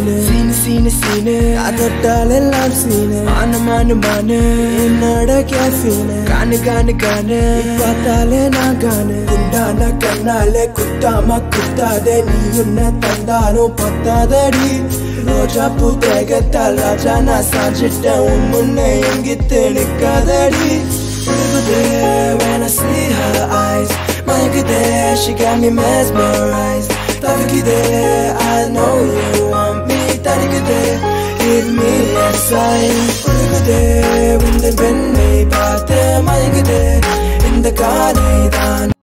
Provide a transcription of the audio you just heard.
scene அதட்டாலெல்லாம் scene மானு என்னோட கேஃபீனு காணு பார்த்தாலே நான் காணு குண்டான கண்ணாலே குத்தாம குத்தாதே நீ என்ன தந்தாலும் பத்தாதடி ரோஜா பூ தேகத்தால் ராஜா நான் சாஞ்சிட்டேன் உன் முன்னே எங்கிட்டு நிக்காதடி when I see her eyes she got me mesmerized I know you want me give me a sign when the wind may part in the car